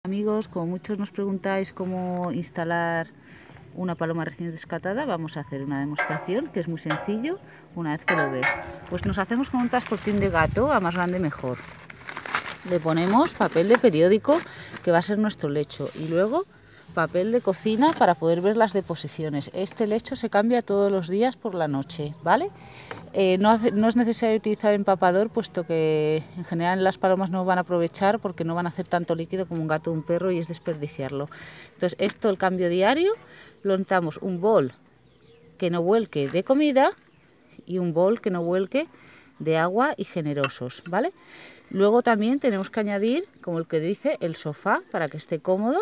Amigos, como muchos nos preguntáis cómo instalar una paloma recién rescatada, vamos a hacer una demostración que es muy sencillo una vez que lo ves. Pues nos hacemos con un transportín de gato, a más grande mejor. Le ponemos papel de periódico, que va a ser nuestro lecho, y luego papel de cocina para poder ver las deposiciones. Este lecho se cambia todos los días por la noche, ¿vale? No es necesario utilizar empapador, puesto que en general las palomas no van a aprovechar porque no van a hacer tanto líquido como un gato o un perro y es desperdiciarlo. Entonces esto, el cambio diario, lo untamos un bol que no vuelque de comida y un bol que no vuelque de agua y generosos, ¿vale? Luego también tenemos que añadir, como el que dice, el sofá para que esté cómodo.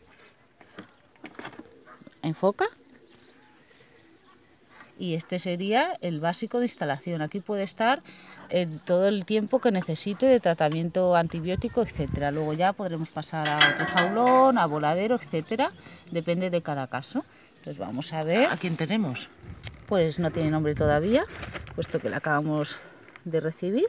Enfoca. Y este sería el básico de instalación. Aquí puede estar todo el tiempo que necesite de tratamiento antibiótico, etcétera. Luego ya podremos pasar a otro jaulón, a voladero, etcétera. Depende de cada caso. Entonces vamos a ver. ¿A quién tenemos? Pues no tiene nombre todavía, puesto que la acabamos de recibir.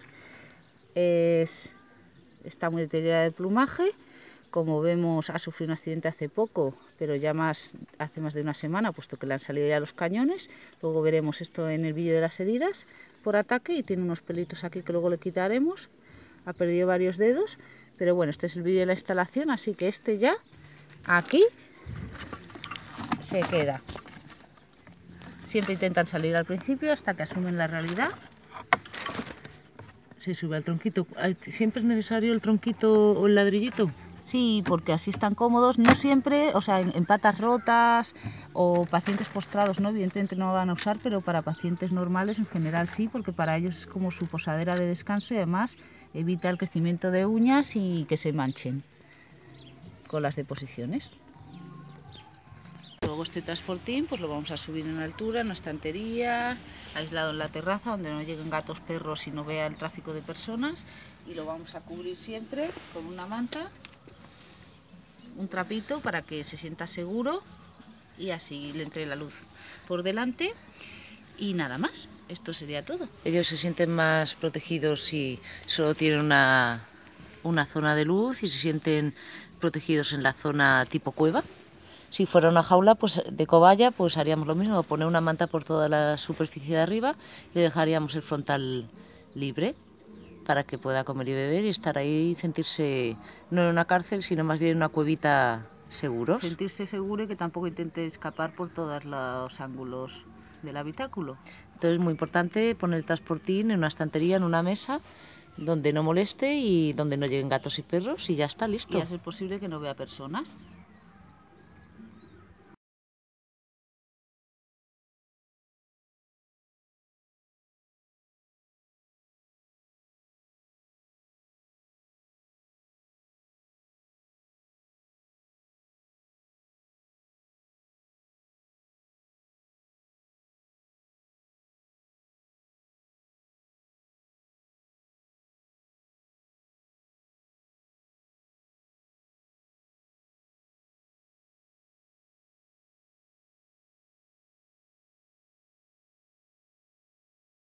Está muy deteriorada de plumaje. Como vemos, ha sufrido un accidente hace poco, pero ya hace más de una semana, puesto que le han salido ya los cañones. Luego veremos esto en el vídeo de las heridas por ataque, y tiene unos pelitos aquí que luego le quitaremos. Ha perdido varios dedos, pero bueno, este es el vídeo de la instalación, así que este ya aquí se queda. Siempre intentan salir al principio hasta que asumen la realidad. Se sube al tronquito. ¿Siempre es necesario el tronquito o el ladrillito? Sí, porque así están cómodos, no siempre, o sea, en patas rotas o pacientes postrados, ¿no? Evidentemente no van a usar, pero para pacientes normales en general sí, porque para ellos es como su posadera de descanso y además evita el crecimiento de uñas y que se manchen con las deposiciones. Luego este transportín pues lo vamos a subir en altura, en una estantería, aislado en la terraza, donde no lleguen gatos, perros y no vea el tráfico de personas, y lo vamos a cubrir siempre con una manta, un trapito para que se sienta seguro y así le entre la luz por delante, y nada más. Esto sería todo. Ellos se sienten más protegidos si solo tienen una zona de luz y se sienten protegidos en la zona tipo cueva. Si fuera una jaula pues de cobaya, pues haríamos lo mismo, poner una manta por toda la superficie de arriba y le dejaríamos el frontal libre para que pueda comer y beber y estar ahí y sentirse no en una cárcel, sino más bien en una cuevita seguros. Sentirse seguro y que tampoco intente escapar por todos los ángulos del habitáculo. Entonces es muy importante poner el transportín en una estantería, en una mesa, donde no moleste y donde no lleguen gatos y perros, y ya está listo. Y a ser posible que no vea personas.